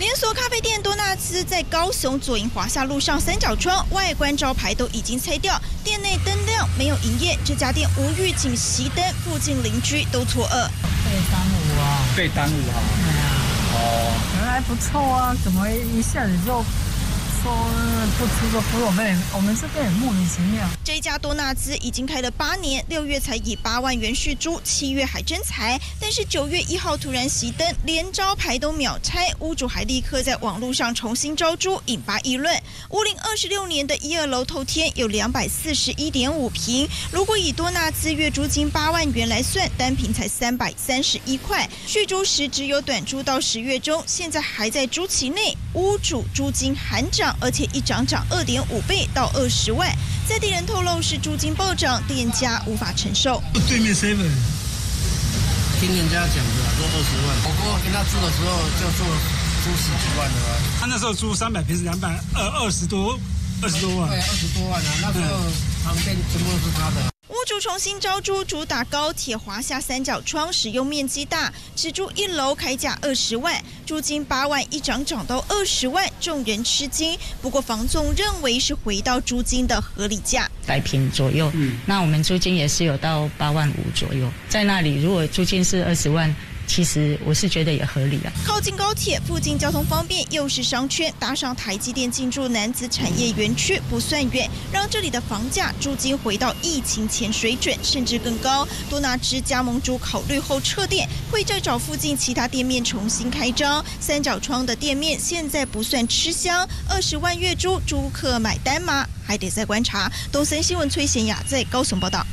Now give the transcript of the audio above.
连锁咖啡店多纳兹在高雄左营华夏路上三角窗外观招牌都已经拆掉，店内灯亮没有营业。这家店无预警熄灯，附近邻居都错愕。 被耽误啊！ 被耽误啊！ 对啊。 哦， 原来不错啊，怎么一下子就说不出个服务费？我们这边很莫名其妙。 这家多纳兹已经开了8年，6月才以8万元续租，7月还征才，但是9月1号突然熄灯，连招牌都秒拆，屋主还立刻在网络上重新招租，引发议论。屋龄26年的1、2楼透天有241.5平，如果以多纳兹月租金8万元来算，单坪才331块，续租时只有短租到10月中，现在还在租期内，屋主租金含涨，而且一涨2.5倍到20万。在地人透露是租金暴涨，店家无法承受。 对面 7， 听人家讲的说20万，我哥跟他租的时候就租10几万的啊。 他那时候租300平是220多万。对，20 多万啊，那时候旁边全部都是他的。 屋主重新招租，主打高铁华夏三角窗，使用面积大，只租1楼开价20万，租金8万一涨到20万，众人吃惊。不过房仲认为是回到租金的合理价 ，100平左右。那我们租金也是有到8万5左右，在那里如果租金是20万。其实我是觉得也合理啊。 靠近高铁，附近交通方便，又是商圈，搭上台积电进驻楠梓产业园区，不算远，让这里的房价、租金回到疫情前水准，甚至更高。多纳兹加盟主考虑后撤店，会再找附近其他店面重新开张。三角窗的店面现在不算吃香，20万月租，租客买单吗？还得再观察。东森新闻崔贤雅在高雄报道。